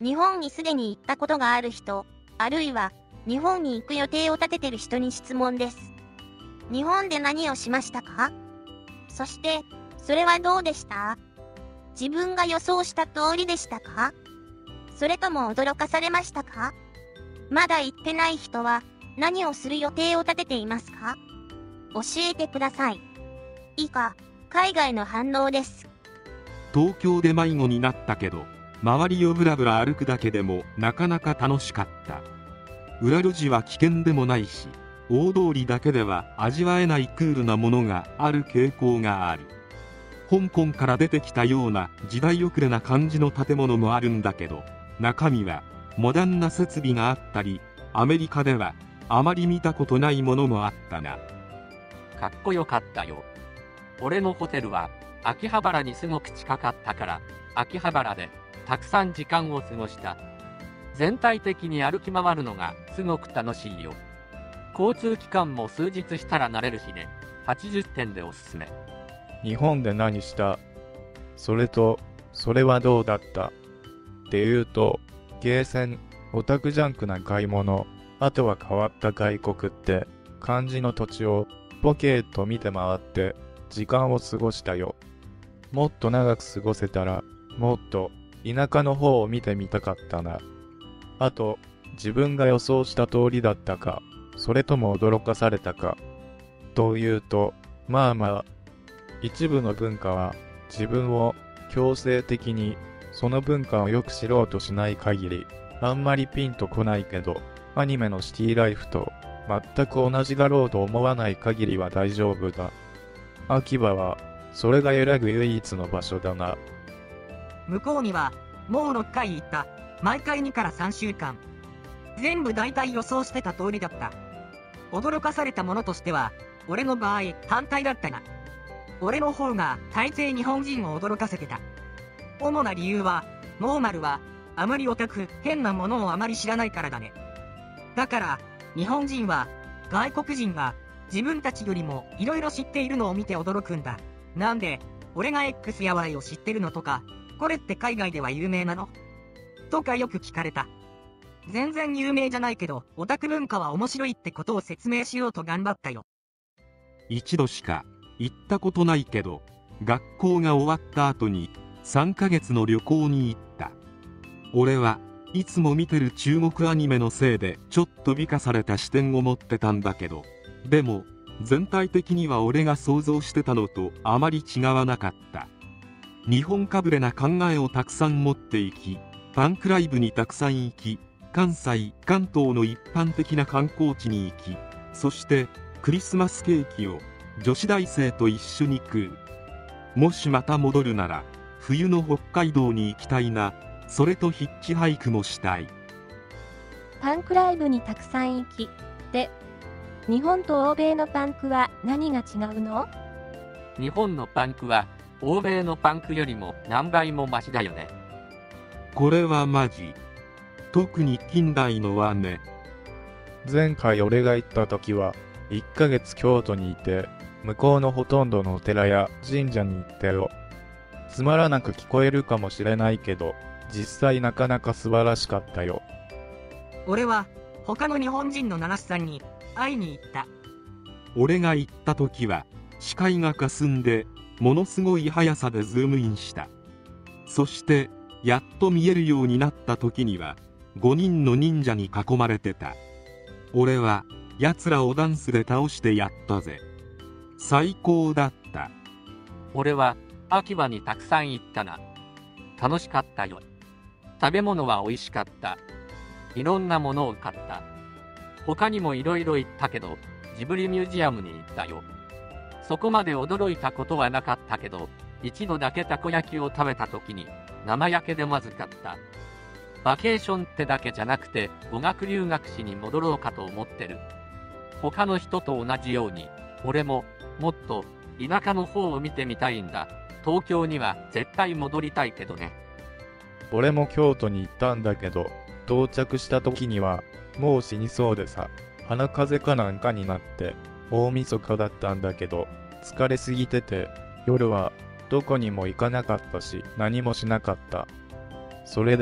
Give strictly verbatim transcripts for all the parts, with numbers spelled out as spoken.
日本にすでに行ったことがある人、あるいは日本に行く予定を立ててる人に質問です。日本で何をしましたか？そして、それはどうでした？自分が予想した通りでしたか？それとも驚かされましたか？まだ行ってない人は何をする予定を立てていますか？教えてください。以下、海外の反応です。 東京で迷子になったけど、周りをブラブラ歩くだけでもなかなか楽しかった。裏路地は危険でもないし、大通りだけでは味わえないクールなものがある傾向がある。香港から出てきたような時代遅れな感じの建物もあるんだけど、中身はモダンな設備があったり、アメリカではあまり見たことないものもあったな。 かっこよかったよ。俺のホテルは秋葉原にすごく近かったから、秋葉原でたくさん時間を過ごした。全体的に歩き回るのがすごく楽しいよ。交通機関も数日したら慣れるしね。はちじゅってんでおすすめ。 日本で何した？それと、それはどうだった？っていうと、ゲーセン、オタクジャンクな買い物、あとは変わった外国って感じの土地をボケーっと見て回って時間を過ごしたよ。もっと長く過ごせたら、もっと田舎の方を見てみたかったな。あと、自分が予想した通りだったか、それとも驚かされたか。というと、まあまあ、一部の文化は自分を強制的にその文化をよく知ろうとしない限り、あんまりピンとこないけど、アニメのシティライフと全く同じだろうと思わない限りは大丈夫だ。秋葉は、それが揺らぐ唯一の場所だな。 向こうには、もうろっかい行った。毎回にからさんしゅうかん。全部大体予想してた通りだった。驚かされたものとしては、俺の場合、反対だったな。俺の方が大抵日本人を驚かせてた。主な理由は、ノーマルは、あまりオタク、変なものをあまり知らないからだね。だから、日本人は、外国人が、自分たちよりもいろいろ知っているのを見て驚くんだ。なんで、俺が X や Y を知ってるのとか、これって海外では有名なの？とかよく聞かれた。全然有名じゃないけど、オタク文化は面白いってことを説明しようと頑張ったよ。 一度しか行ったことないけど、学校が終わった後にさんかげつの旅行に行った。俺はいつも見てる中国アニメのせいでちょっと美化された視点を持ってたんだけど、でも全体的には俺が想像してたのとあまり違わなかった。日本かぶれな考えをたくさん持っていき、ファンクライブにたくさん行き、関西関東の一般的な観光地に行き、そしてクリスマスケーキを女子大生と一緒に食う。もしまた戻るなら冬の北海道に行きたいな。それとヒッチハイクもしたい。 パンクライブにたくさん行きで、日本と欧米のパンクは何が違うの？ 日本のパンクは欧米のパンクよりも何倍もマシだよね。 これはマジ。特に近代のはね。 前回俺が行った時はいっかげつ京都にいて、向こうのほとんどのお寺や神社に行ったよ。つまらなく聞こえるかもしれないけど、実際なかなか素晴らしかったよ。 俺は他の日本人の七瀬さんに会いに行った。 俺が行った時は視界が霞んでものすごい速さでズームインした。そしてやっと見えるようになった時にはごにんの忍者に囲まれてた。俺は奴らをダンスで倒してやったぜ。最高だった。 俺は秋葉にたくさん行ったな。楽しかったよ。食べ物は美味しかった。いろんなものを買った。他にもいろいろ行ったけど、ジブリミュージアムに行ったよ。そこまで驚いたことはなかったけど、一度だけたこ焼きを食べた時に生焼けでまずかった。バケーションってだけじゃなくて語学留学しに戻ろうかと思ってる。他の人と同じように、俺ももっと田舎の方を見てみたいんだ。東京には絶対戻りたいけどね。 俺も京都に行ったんだけど、到着した時にはもう死にそうでさ、鼻風邪かなんかになって大晦日だったんだけど、疲れすぎてて夜はどこにも行かなかったし何もしなかった。それで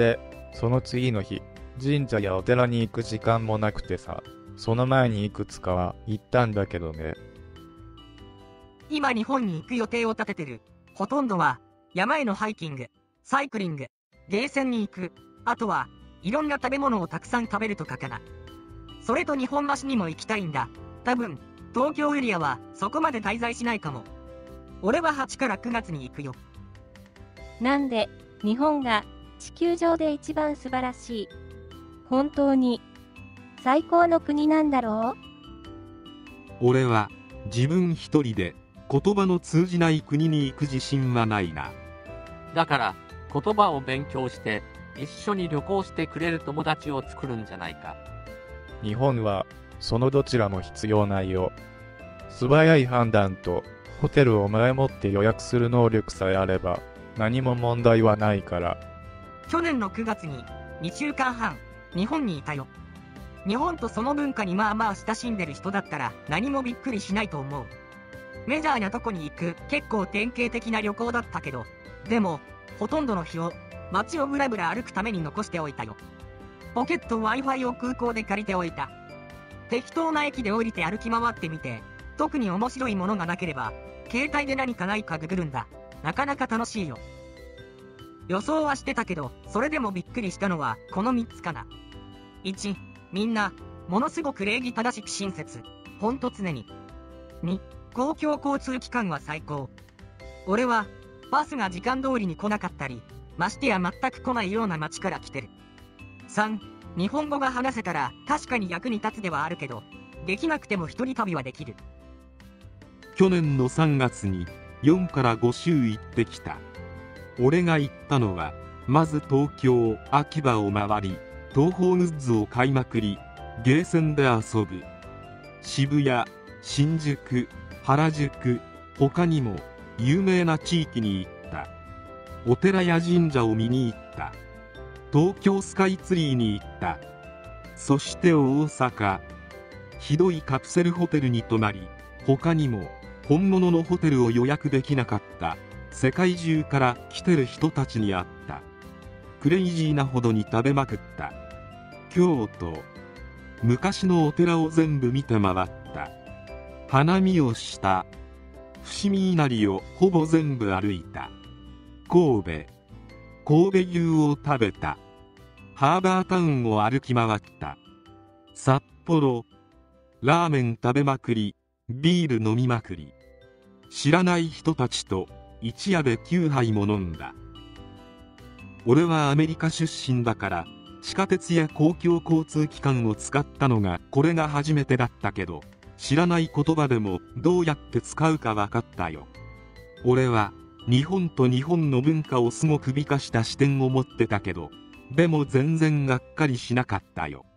その次の日、神社やお寺に行く時間もなくてさ、その前にいくつかは行ったんだけどね。 今日本に行く予定を立ててる。ほとんどは山へのハイキング、サイクリング、ゲーセンに行く。あとはいろんな食べ物をたくさん食べるとかかな。それと日本橋にも行きたいんだ。多分、東京エリアはそこまで滞在しないかも。俺ははちからくがつに行くよ。 なんで、日本が地球上で一番素晴らしい。本当に最高の国なんだろう？ 俺は自分一人で言葉の通じない国に行く自信はないな。 だから言葉を勉強して一緒に旅行してくれる友達を作るんじゃないか。 日本はそのどちらも必要ないよ。素早い判断とホテルを前もって予約する能力さえあれば何も問題はないから。 去年のくがつににしゅうかんはん日本にいたよ。日本とその文化にまあまあ親しんでる人だったら何もびっくりしないと思う。メジャーなとこに行く結構典型的な旅行だったけど、でもほとんどの日を街をブラブラ歩くために残しておいたよ。ポケット Wi-Fi を空港で借りておいた。適当な駅で降りて歩き回ってみて、特に面白いものがなければ携帯で何かないかググるんだ。なかなか楽しいよ。予想はしてたけど、それでもびっくりしたのはこのみっつかな。いち、みんなものすごく礼儀正しく親切、ほんと常に。に、公共交通機関は最高。俺はバスが時間通りに来なかったり、ましてや全く来ないような街から来てる。さん、日本語が話せたら確かに役に立つではあるけど、できなくても一人旅はできる。 去年のさんがつによんからごしゅう行ってきた。俺が行ったのはまず東京秋葉を回り、東宝グッズを買いまくり、ゲーセンで遊ぶ。渋谷、新宿、原宿、他にも有名な地域に行った。お寺や神社を見に行った。東京スカイツリーに行った。そして大阪、ひどいカプセルホテルに泊まり、他にも本物のホテルを予約できなかった世界中から来てる人たちに会った。クレイジーなほどに食べまくった。京都、昔のお寺を全部見て回った。花見をした。伏見稲荷をほぼ全部歩いた。神戸、神戸牛を食べた。ハーバータウンを歩き回った。札幌、ラーメン食べまくり、ビール飲みまくり。知らない人たちと一夜できゅうはいも飲んだ。俺はアメリカ出身だから地下鉄や公共交通機関を使ったのがこれが初めてだったけど、知らない言葉でもどうやって使うか分かったよ。俺は日本と日本の文化をすごく美化した視点を持ってたけど、でも全然がっかりしなかったよ。